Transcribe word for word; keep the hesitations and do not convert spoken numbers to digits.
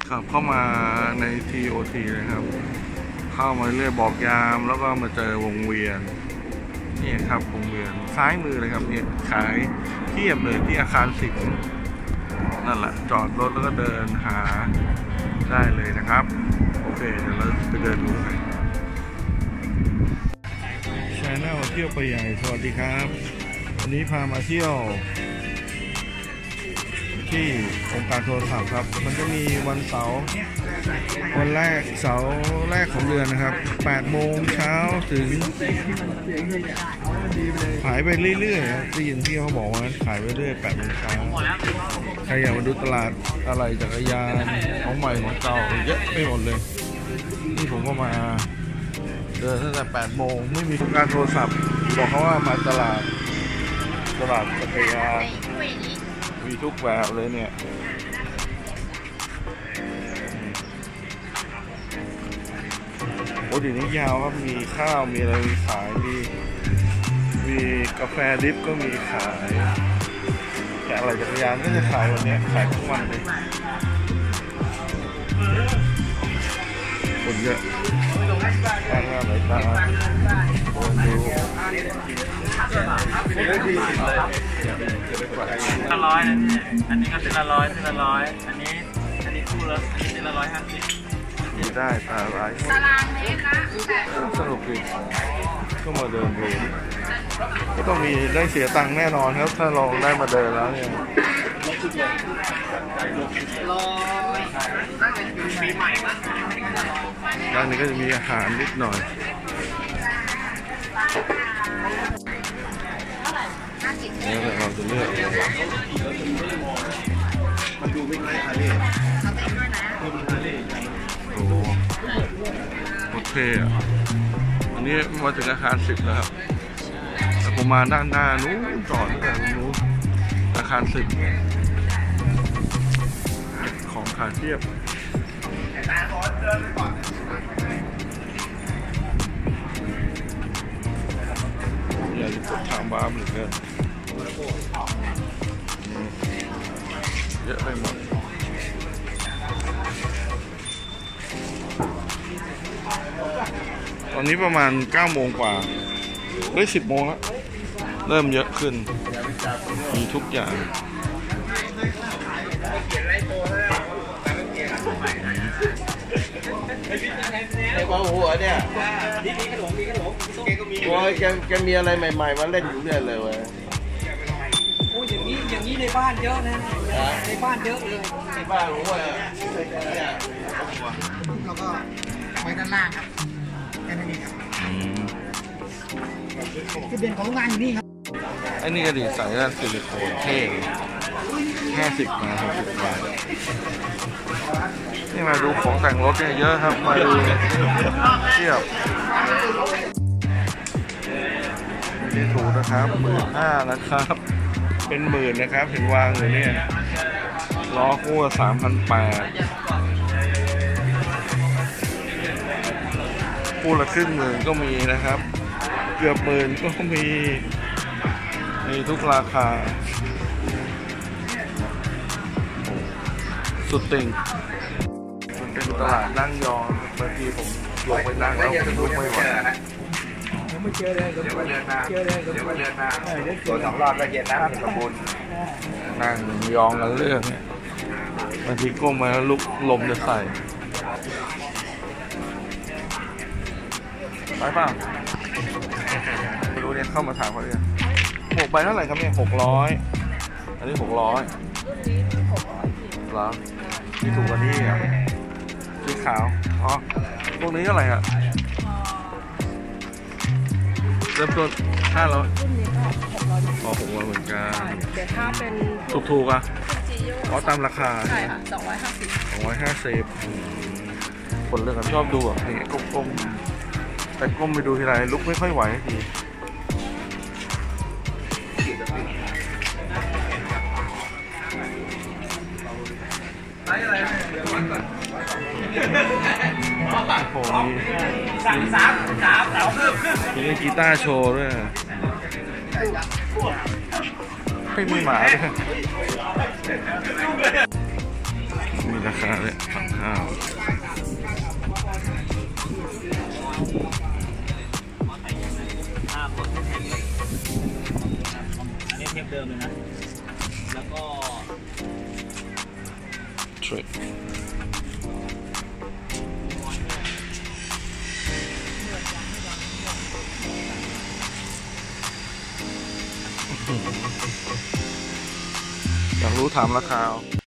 ขับเข้ามาใน ที โอ ที นะครับเข้ามาเรื่อยบอกยามแล้วก็มาเจอวงเวียนนี่ครับวงเวียนซ้ายมือเลยครับเนี่ยขายเทียบเลยที่อาคารสิบนั่นแหละจอดรถแล้วก็เดินหาได้เลยนะครับโอเคเดี๋ยวเราไปเดินดูกันชาแนลเที่ยวไปใหญ่สวัสดีครับวันนี้พามาเที่ยวที่องค์การโทรศัพท์ครับมันจะมีวันเสาร์วันแรกเสาร์แรกของเดือนนะครับแปดโมงเช้าถึงขายไปเรื่อยๆครับได้ยินที่เขาบอกว่าขายไปเรื่อยแปดโมงเช้าใครอยากมาดูตลาดอะไรจักรยานของใหม่ของเก่าเยอะไปหมดเลยนี่ผมก็มาเดินตั้งแต่แปดโมงไม่มีการโทรศัพท์บอกเขาว่ามาตลาดตลาดจักรยานมีทุกแบบเลยเนี่ยโอ้ดีนี้ยาวครับมีข้าวมีอะไรมีขายมีมีกาแฟดิฟก็มีขายแต่อะไรจักรยานก็จะขายวันนี้ขายทุกวันเลยคนเยอะทางงานไหนตาคนดูละร้อยนะอันนี้ก็เป็นละร้อยเป็นละร้อยอันนี้อันนี้คู่ละอันนี้เป็นละร้อยห้าสิบได้ตาร้ายตารางเมตรนะสนุกดีก็มาเดินดูก็ต้องมีได้เสียตังค์แน่นอนครับถ้าลองได้มาเดินแล้วเนี่ยร้านนี้ก็จะมีอาหารนิดหน่อยแล้วเราจะเลือกมันดูไม่คล้ายอะไรโอ้โหโอเคอ่ะอันนี้มาถึงอาคารสิบแล้วครับแต่ผมมาด้านหน้านู้นจอดตั้งแต่นู้นอาคารสิบของขายเทียบอยากจะกดทางบ้านเหมือนกันเยอะไปหมดตอนนี้ประมาณเก้าโมงกว่าเฮ้ยสิบโมงแล้วเริ่มเยอะขึ้นมีทุกอย่างไอ้บอลหัวเนี่ยโอ้ยแกแกมีอะไรใหม่ๆมาเล่นอยู่เรื่อยเลยเว้ยโอ้ยอย่างนี้อย่างนี้ในบ้านเยอะนะในบ้านเยอะเลยในบ้านหัวแล้วก็ไว้ด้านล่างครับแค่นั้นเองครับจุดเด่นของโรงงานอยู่นี่ครับไอ้นี่ก็ดีใส่ด้านซิลิโคนเท่แค่สิบมาหกสิบบาทนี่มาดูของแต่งรถเนี่ยเยอะครับมาดูเทียบนี่ถูกนะครับหมื่นห้านะครับเป็นหมื่นนะครับเห็นวางอยู่เนี่ยล้อคู่สามพันแปดคู่ละครึ่งหมื่นก็มีนะครับเกือบหมื่นก็มีมีทุกราคาสุดติ่งมันเป็นตลาดนั่งยองบางทีผมลงไปนั่งแล้วผมลุกไม่ไหวไม่เจอเลยเดี๋ยวมาเดินมาเจอเลยเดี๋ยวมาเดินมาตัวสองรอบแล้วเย็นนะสมบูรณ์นั่งยองกันเรื่องเนี่ยบางทีก้มมาแล้วลุกลมจะใส่ไปเปล่าไม่รู้เนี่ยเข้ามาถามเขาเลยหกใบเท่าไหร่ครับเนี่ยหกร้อยอันนี้หกร้อยแล้วที่ถูกกว่านี้อ่ะสีขาวอ๋อพวกนี้เท่าไหร่อ่ะเริ่มต้นห้าร้อยพอหกร้อยเหมือนกันแต่ถ้าเป็นถูกๆอ่ะอ๋อตามราคาใช่ค่ะสองร้อยห้าสิบสองร้อยห้าสิบคนเลือกชอบดูอ่ะนี่ก้มๆแต่ก้มไปดูทีไรลุกไม่ค่อยไหวทีโอ้โหมีสามสามสามสามเพิ่มขึ้นมีกีตาร์โชว์ด้วยไม่มีหมาด้วยมีราคาเลยฝั่งข้าวห้าคนเทปอันนี้เทปเดิมเลยนะแล้วก็ทริปอยากรู้ถามราคา